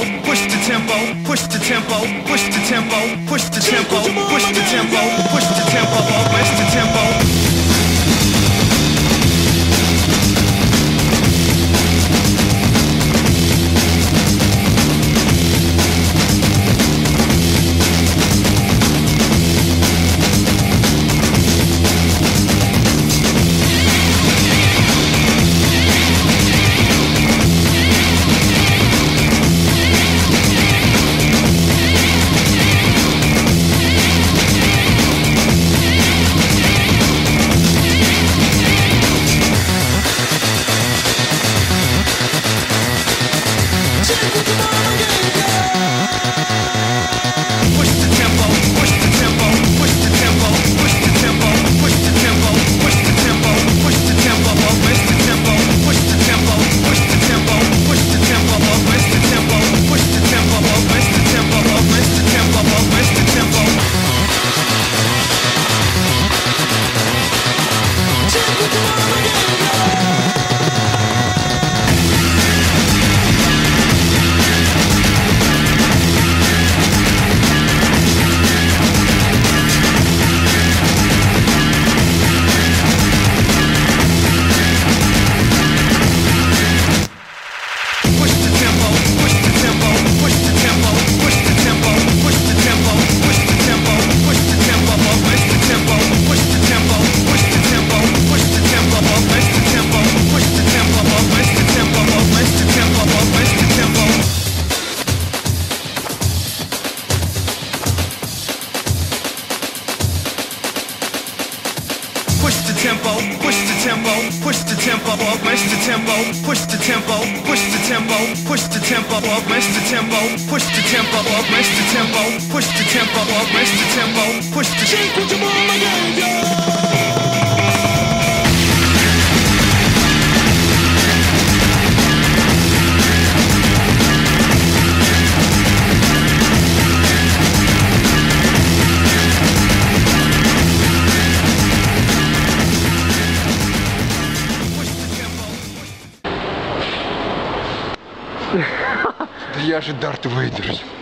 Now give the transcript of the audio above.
push the tempo, push the tempo, push the tempo, push the tempo, push the tempo, push the tempo, push the tempo. Push the tempo, match the tempo, push the tempo, push the tempo, push the tempo, match the tempo, push the tempo, match the tempo, push the tempo, match the tempo, push the tempo. Да я же Дарт Вейдер.